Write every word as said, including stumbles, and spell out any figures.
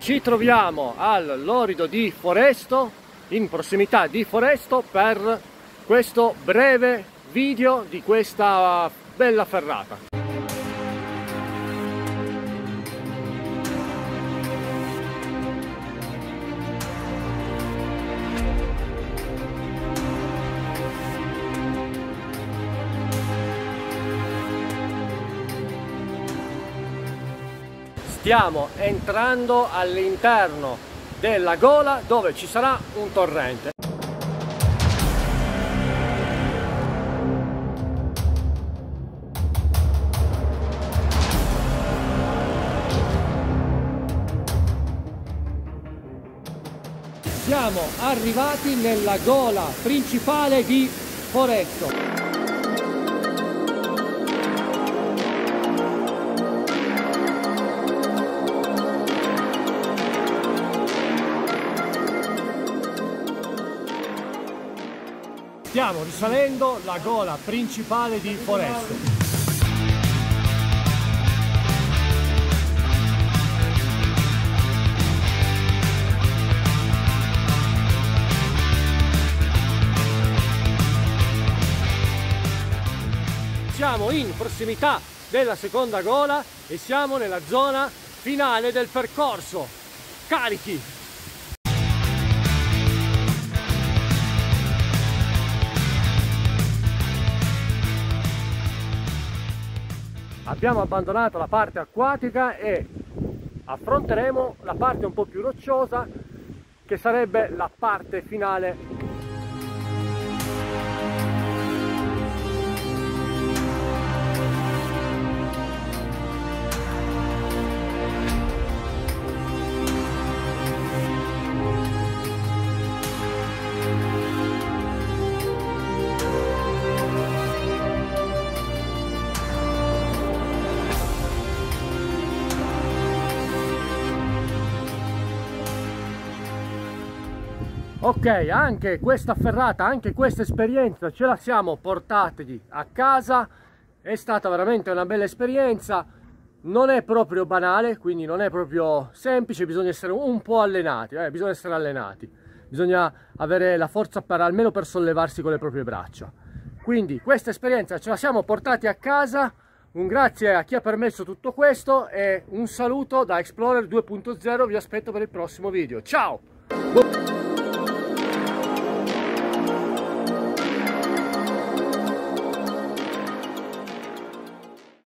Ci troviamo al Lorido di Foresto, in prossimità di Foresto, per questo breve video di questa bella ferrata. Stiamo entrando all'interno della gola dove ci sarà un torrente. Siamo arrivati nella gola principale di Foresto. Stiamo risalendo la gola principale di Foresto. Siamo in prossimità della seconda gola e siamo nella zona finale del percorso. Carichi! Abbiamo abbandonato la parte acquatica e affronteremo la parte un po' più rocciosa, che sarebbe la parte finale. Ok, anche questa ferrata, anche questa esperienza ce la siamo portati a casa, è stata veramente una bella esperienza, non è proprio banale, quindi non è proprio semplice, bisogna essere un po' allenati, eh? bisogna essere allenati, bisogna avere la forza per, almeno per sollevarsi con le proprie braccia. Quindi questa esperienza ce la siamo portati a casa, un grazie a chi ha permesso tutto questo e un saluto da Explorer due punto zero, vi aspetto per il prossimo video, ciao!